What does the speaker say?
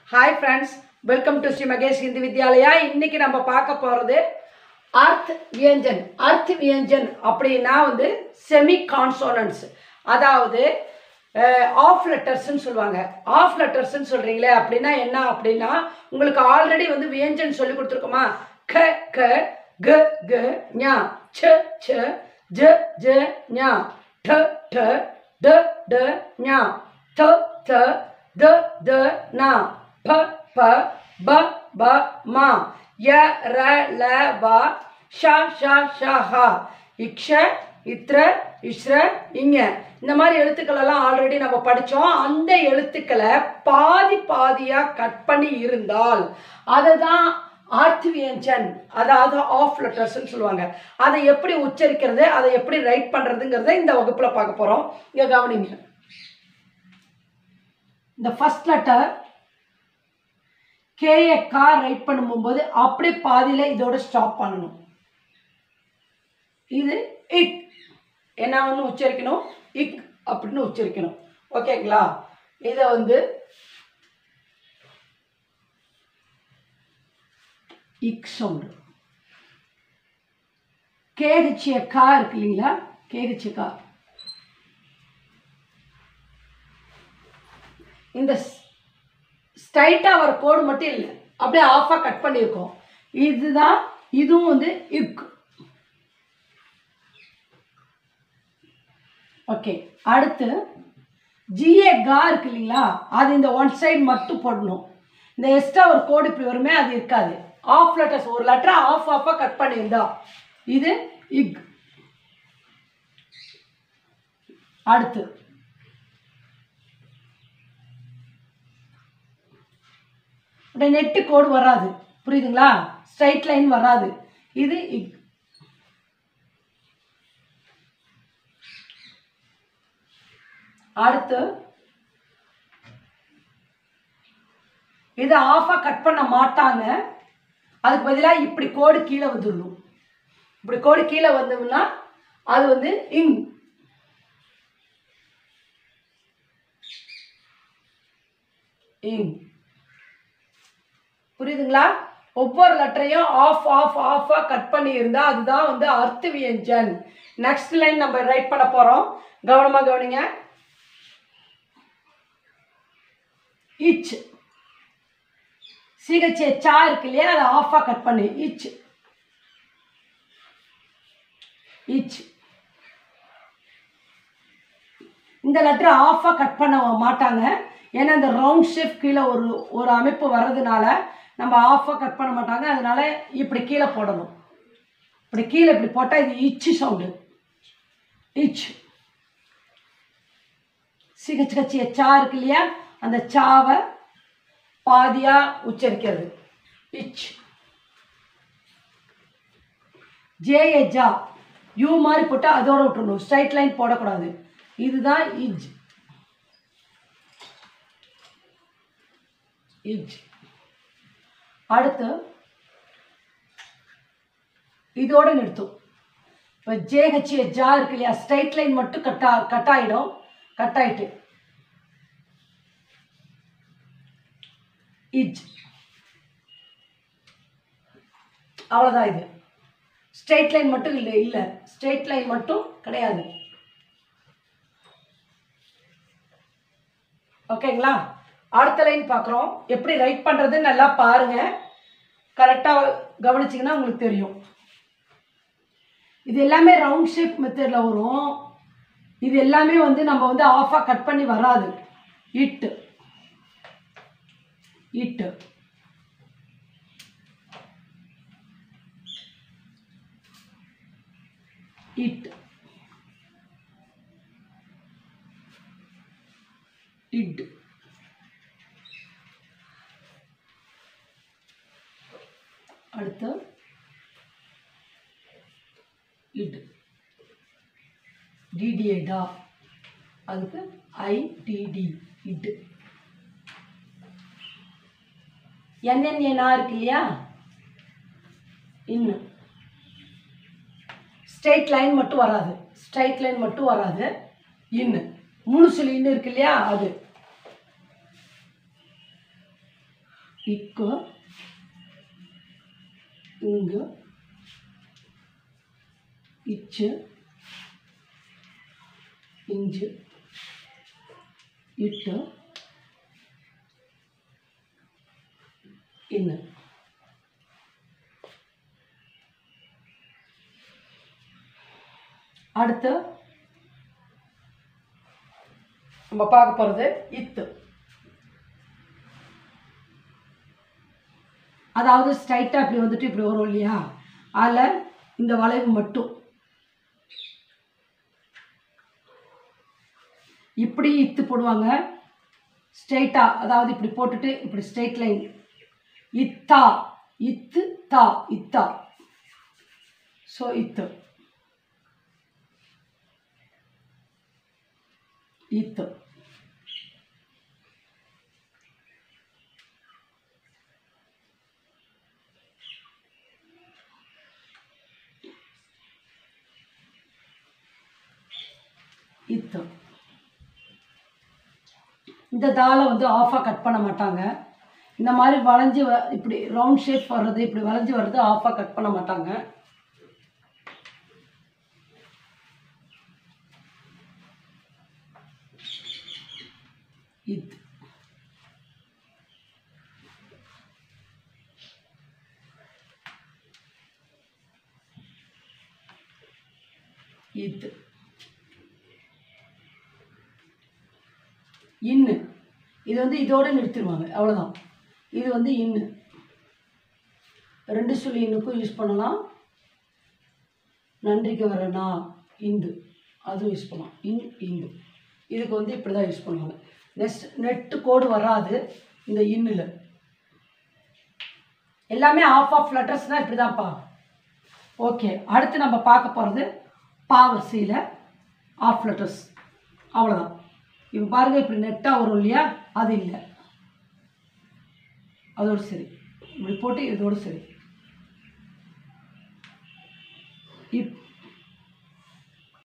Hi friends, welcome to Sri Magesh Hindi Vidyalaya. இன்னைக்கு நம்ம பார்க்க போறது அர்த் வியஞ்சன். அர்த் வியஞ்சன் அப்படினா வந்து செமி கான்சோனன்ட்ஸ். அதாவது ஆஃப் லெட்டர்ஸ்னு சொல்வாங்க. ஆஃப் லெட்டர்ஸ்னு சொல்றீங்களே அப்படினா என்ன அப்படினா உங்களுக்கு ஆல்ரெடி வந்து வியஞ்சன் சொல்லி கொடுத்திருக்கோமா? க க க க ஞ ச்ச ச்ச ஜ ஜ ஞ ட ட ட ட ஞ த த த த ந ப ப ப ப ம ய ர ல வ ஷ ஷ ஷ ஹ இக்ஷ இத்ர இஸ்ர இங்க இந்த மாதிரி எழுத்துக்கள் எல்லாம் ஆல்ரெடி நம்ம படிச்சோம். அந்த எழுத்துக்களை பாதி பாதியா கட் பண்ணி இருந்தால் அதுதான் ஆர்த் வியஞ்சன், அதாவது ஆஃப் லெட்டர்ஸ்னு சொல்லுவாங்க. அதை எப்படி உச்சரிக்கிறது, அதை எப்படி ரைட் பண்றதுங்கிறத இந்த வகுப்புல பார்க்க போறோம். இங்க கவனிங்க. இந்த ஃபர்ஸ்ட் லெட்டர் கேய கா ரைட் பண்ணும்போது அப்படியே பாதியில இதோட ஸ்டாப் பண்ணணும். இது இக் என்ன வந்து உச்சரிக்கணும், இக் அப்படின்னு உச்சரிக்கணும். ஓகேங்களா? இதை வந்து இக் சவுண்ட். கேஹெச்ஏ கா இருக்கு இல்லைங்களா? கேஹெச்ஏ கா இந்த ஸ்ட்ரைட்டா வர கோடு மட்டும் இல்லை, அப்படியே ஆஃபா கட் பண்ணியிருக்கோம். இதுதான், இதுவும் வந்து இக். ஓகே, அடுத்து ஜிஏ கா இருக்கு இல்லைங்களா? அது இந்த ஒன் சைடு மட்டும் போடணும். இந்த எக்ஸ்ட்ரா ஒரு கோடு இப்படி வருமே, அது இருக்காது. ஆஃப் லெட்டர்ஸ் ஒரு லெட்டர் ஆஃப் ஆஃபா கட் பண்ணியிருந்தா இது இக். அடுத்து நெட்டு கோடு வராது, புரியுதுங்களா? ஸ்ட்ரைட் லைன் வராது, இது இக். அடுத்து இது ஆஃபா கட் பண்ண மாட்டாங்க, அதுக்கு பதிலாக இப்படி கோடு கீழே வந்துடணும். இப்படி கோடு கீழே வந்தோம்னா அது வந்து இங். இங், புரியுதுங்களா? ஒவ்வொரு லெட்டரையும் ஆஃப் ஆஃப் ஆஃபா கட் பண்ணி இருந்தா அதுதான் வந்து அர்த் வியஞ்சன். நெக்ஸ்ட் லைன் நம்ம ரைட் பண்ண போறோம். கவனமா கவனிங்க. இச் சிகச்சே சா இருக்கு இல்லையா? அதை ஆஃபா கட் பண்ணி இச். இச் இந்த லெட்டர் ஆஃபா கட் பண்ண மாட்டாங்க, ஏன்னா இந்த ரவுண்ட் ஷேப் கீழே ஒரு அமைப்பு வர்றதுனால நம்ம ஆஃபா கட் பண்ண மாட்டாங்க. அதனால இப்படி கீழே போடணும். இப்படி கீழே இப்படி போட்டால் இது இச்சு சவுண்டு. இச். சிகச்சிய சா இருக்கு இல்லையா? அந்த சாவை பாதியா உச்சரிக்கிறது இச். ஜேஏ ஜா யூ மாதிரி போட்டு அதோட விட்டுறணும், ஸ்ட்ரைட் லைன் போடக்கூடாது. இதுதான் இஜ். இஜ். அடுத்து இதோட நிறுத்தும். இப்போ ஜேஹெச்ஏ ஜா இருக்கு இல்லையா? ஸ்ட்ரைட் லைன் மட்டும் கட் ஆயிடும். கட் ஆயிட்டு இஜ். அவ்வளோதான். இது ஸ்ட்ரெயிட் லைன் மட்டும் இல்லை, இல்லை ஸ்ட்ரெயிட் லைன் மட்டும் கிடையாது. ஓகேங்களா? அடுத்த லைன் பார்க்குறோம். எப்படி ரைட் பண்ணுறதுன்னு நல்லா பாருங்க, கரெக்டாக கவனிச்சிங்கன்னா உங்களுக்கு தெரியும். இது எல்லாமே ரவுண்ட் ஷேப் மெத்தடில் வரும். இது எல்லாமே வந்து நம்ம வந்து ஆஃபாக கட் பண்ணி வராது. இட்டு இட்டு இட் இட். அடுத்து இட். டிடிஏ டா, அதுக்கு ஐடிடி இட். என்என்ஏனா இருக்கு இல்லையா? இன்னும் ஸ்ட்ரைட் லைன் மட்டும் வராது, ஸ்ட்ரைட் லைன் மட்டும் வராது. இன்னும் முழுசுல இன்னும் இருக்கு இல்லையா? அது இக்கு, இங்கு, இச்சு, இஞ்சு, இட்டு, இன்னு. அடுத்து நம்ம பார்க்க போகிறது இத்து. அதாவது ஸ்ட்ரைட்டாக இப்படி வந்துட்டு இப்படி வரும் இல்லையா, அதில் இந்த வளைவு மட்டும் இப்படி இத்து போடுவாங்க ஸ்ட்ரைட்டாக, அதாவது இப்படி போட்டுட்டு இப்படி ஸ்ட்ரைட் லைன். இத்தா, இத்து தா, இத்தா. ஸோ இத்து, இத்து. இத்து. இந்த தாளை வந்து ஆஃபாக கட் பண்ண மாட்டாங்க. இந்த மாதிரி வளைஞ்சி இப்படி ரவுண்ட் ஷேப் வர்றது, இப்படி வளைஞ்சி வர்றது ஆஃபாக கட் பண்ண மாட்டாங்க. இத்து. இத்து. இன்னு. இது வந்து இதோடு நிறுத்திடுவாங்க, அவ்வளோதான். இது வந்து இன்னு. 2 சொல்லி இன்னுக்கும் யூஸ் பண்ணலாம். நன்றிக்கு வரனா இந்து, அதுவும் யூஸ் பண்ணலாம். இந்து. இதுக்கு வந்து இப்படி தான் யூஸ் பண்ணுவாங்க. நெட்டு கோடு வராது இந்த இன்னில். எல்லாமே ஆஃப் லெட்டர்ஸ்னால் இப்படி தான்ப்பா. ஓகே, அடுத்து நம்ம பார்க்க போகிறது பாவசியில் ஆஃப் லெட்டர்ஸ், அவ்வளோதான். இப்போ பாருங்கள், இப்படி நெட்டாக வரும் இல்லையா, அது இல்லை. அதோடு சரி, இப்படி போட்டு இதோடு சரி.